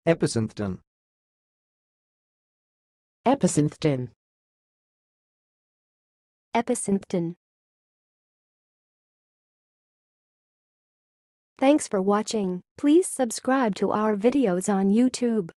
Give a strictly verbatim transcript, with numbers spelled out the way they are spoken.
Episyntheton. Episyntheton. Episyntheton. Thanks for watching. Please subscribe to our videos on YouTube.